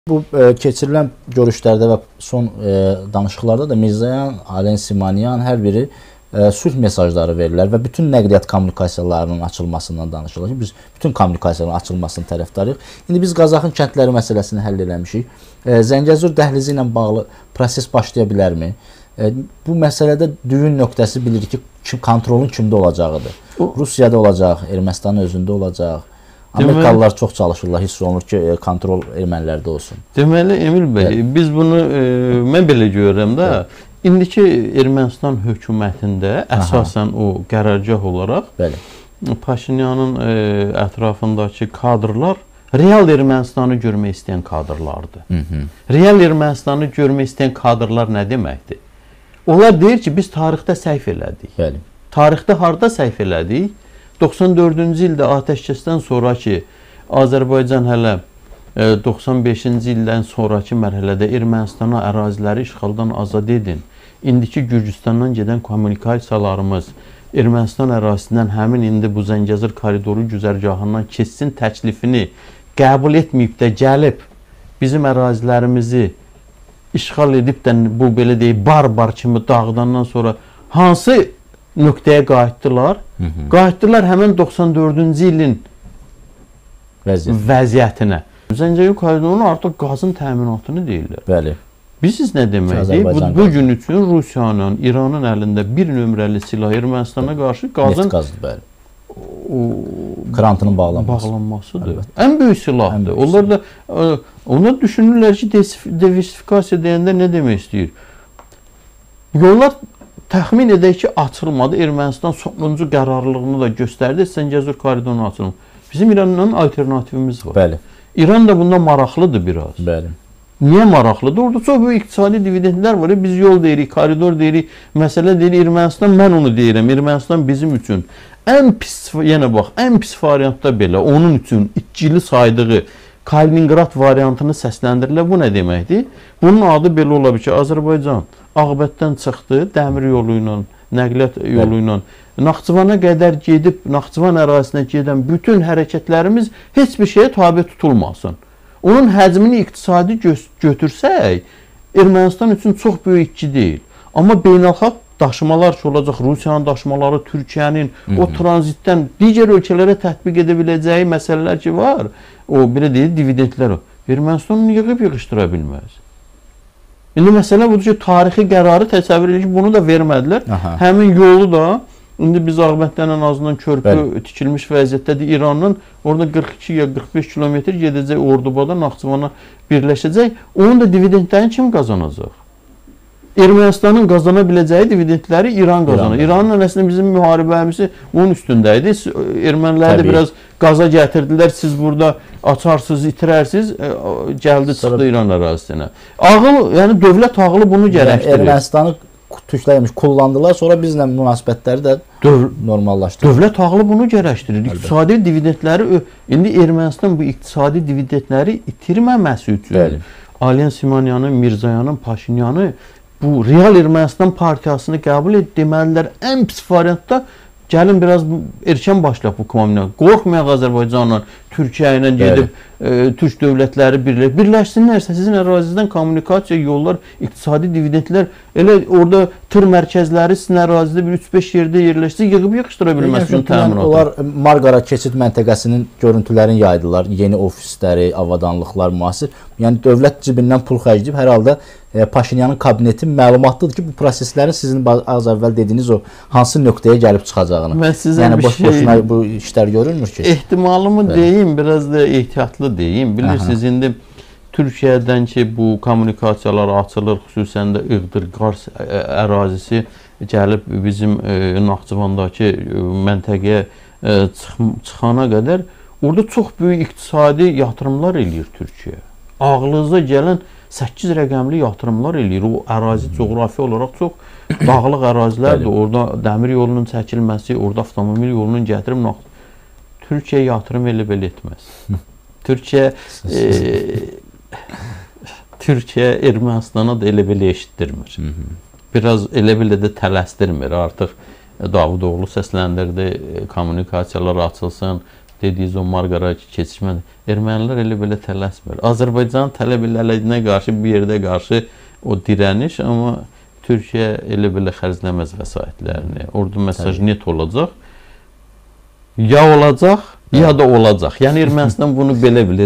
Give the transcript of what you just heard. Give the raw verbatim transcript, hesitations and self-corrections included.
Bu e, keçirilən görüşlərdə və son e, danışıqlarda da Mirzoyan, Alen Simonyan hər biri e, sülh mesajları verirlər və bütün nəqliyyat kommunikasiyalarının açılmasından danışırlar. Biz bütün kommunikasiyaların açılmasının tərəfdarıyıq. İndi biz Qazaxın kəndləri məsələsini həll eləmişik. E, Zəngəzur dəhlizi ilə bağlı proses başlaya bilərmi? E, bu məsələdə düyün nöqtəsi bilir ki, kim, kontrolun kimdə olacağıdır. Rusiyada olacaq, Ermənistanın özündə olacaq. Amerikalılar çox çalışırlar, hiss olunur ki, kontrol ermənilərdə olsun. Deməli, Emil bəy, evet. biz bunu, e, mən belə görürəm də, evet. indiki Ermənistan hökumətində əsasən Aha. o qərargah olaraq Bəli. Paşinyanın e, ətrafındakı kadrlar real Ermənistanı görmək istəyən kadrlardır. Hı -hı. Real Ermənistanı görmək istəyən kadrlar nə deməkdir? Onlar deyir ki, biz tarixdə səhv elədik. Bəli. Tarixdə harda səhv elədik? doxsan dördüncü ildə atəşkəsdən sonraki Azərbaycan hələ doxsan beşinci ildən sonraki mərhələdə Ermənistana əraziləri işğaldan azad edin. İndiki Gürcüstandan gedən kommunikasiyalarımız Ermənistan ərazisindən həmin indi bu Zəngəzur koridoru güzərgahından keçsin təklifini qəbul etməyib də gəlib bizim ərazilərimizi işğal edib də bu belə deyək barbar kimi dağıdandan sonra hansı nöqtəyə qayıtdılar. Hı -hı. Qayıtdılar həmin doxsan dördüncü ilin Vəziyyət. vəziyyətinə. Zəngəzur koridorunun artıq qazın təminatını deyirlər. Bəli. Bilirsiniz nə deməkdir? Bu, bu gün üçün Rusiyanın, İranın əlində bir nömrəli silah Ermənistana qarşı qazın qazdır, bəli. O, krantının bağlanması. bağlanmasıdır. Əlbəttə. Ən böyük silahdır. Onlar da onlar düşünürlər ki, diversifikasiya deyəndə nə demək istəyir? Yollar təxmin edək ki, açılmadı. Ermənistan sonuncu qərarlılığını da göstərdi. Zəngəzur koridorunun açılmadı. Bizim İranla alternativimiz var. Bəli. İran da bundan maraqlıdır biraz. Bəli. Niyə maraqlıdır? Orada çox böyük iqtisadi dividendlər var. Biz yol deyirik, koridor deyirik, məsələ deyirik Ermənistan. Mən onu deyirəm. Ermənistan bizim üçün ən pis, yenə bax, ən pis variantda belə onun üçün itcili saydığı Kaliningrad variantını səsləndirirlər. Bu nə deməkdir? Bunun adı belə ola bilər ki, Azərbaycan Ağbətdən çıxdı, dəmir yolu ilə, nəqliyyat yolu ilə Naxçıvana qədər gedib, Naxçıvan ərazisinə gedən bütün hərəkətlərimiz heç bir şeyə tabe tutulmasın. Onun həcmini iqtisadi gö götürsək, Ermənistan üçün çox böyük ki deyil. Amma beynəlxalq daşımalar ki olacaq, Rusiyanın daşımaları, Türkiyənin o tranzitdən digər ölkələrə tətbiq edə biləcəyi məsələlər ki var, o belə deyil, dividendlər o. Ermənistan onu yığıb yığışdıra bilməz. İndi məsələ budur ki, tarixi qərarı təsəvvür edir ki, bunu da vermədilər. Aha. Həmin yolu da, indi biz Ağbətdən ən azından körpü Bəli. tikilmiş vəziyyətdədir İranın. Orada qırx iki ya qırx beş kilometr gedəcək Ordubada, Naxçıvana birləşəcək. Onun da dividendlərini kim qazanacaq? Ermənistanın qazana biləcəyi dividendləri İran qazanır. İran İranın əslində bizim müharibəmizi bunun üstündə idi. Ermənilər də biraz qaza gətirdilər. Siz burada açarsınız, itirərsiniz, gəldi çıxdı İran ərazisinə. Ağıl, yəni dövlət ağılı bunu gərəkdirir. Yəni, Ermənistanı türkləmiş, kullandılar, sonra bizlə münasibətləri də Döv normallaşdırır. Dövlət ağılı bunu gərəkdirir. İqtisadi dividendləri, indi Ermənistan bu iqtisadi dividendləri itirməməsi üçün Bəli. Alen Simonyanın, Mirzoyanın, Paşinyanı bu real Ermənistan partiyasını qəbul et deməlilər ən pis variantda gəlin biraz erkən başlayaq bu kommunikasiya. Qorxmayaq Azərbaycanla, Türkiyə ilə gedib e, türk dövlətləri birləş birləşsinlərsə sizin ərazinizdən kommunikasiya, yollar, iqtisadi dividendlər elə orada tır mərkəzləri sizin ərazidə bir üç beş yerdə yerləşsə yığıb yığışdıra bilməsin təminatı. Onlar Marqara keçid məntəqəsinin görüntülərini yaydılar. Yeni ofisləri, avadanlıqlar, müasir. Yəni dövlət cibindən pul xərcləyib hər halda e, Paşinyanın kabineti məlumatlıdır ki, bu proseslərin sizin az əvvəl dediyiniz o hansı nöqtəyə gəlib çıxacağını. Mən sizə yəni, bir boş, şey... boşuna bu işlər görülmür ki. Ehtimalımı Bəli. deyim, biraz da ehtiyatlı deyim. Bilirsiniz, Aha. indi Türkiyədən ki, bu kommunikasiyalar açılır, xüsusən də Iğdır, Qars ərazisi gəlib bizim e, Naxçıvandakı e, məntəqəyə e, çıx çıxana qədər orada çox böyük iqtisadi yatırımlar eləyir Türkiyə. Ağlınıza gələn səkkiz rəqəmli yatırımlar eləyir. O ərazi coğrafi olaraq çox dağlıq ərazilərdir. Orada dəmir yolunun çəkilməsi, orada avtomobil yolunun gətirib Türkiyə yatırım elə belə etməz. Türkiyə e, Türkiyə Ermənistana da elə belə eşitdirmir. Biraz elə belə də tələsdirmir. Artıq Davutoğlu səsləndirdi, kommunikasiyalar açılsın, dediğiniz o Marqaraki keçişmədir. Ermənilər elə belə tələsmir. Azərbaycan tələblərinə qarşı bir yerdə qarşı o dirəniş, amma Türkiyə elə belə xərcləməz vəsaitlərini. Orada mesaj Təbii. net olacaq. Ya olacaq, ya da olacaq. Yəni Ermənistan bunu belə bilir.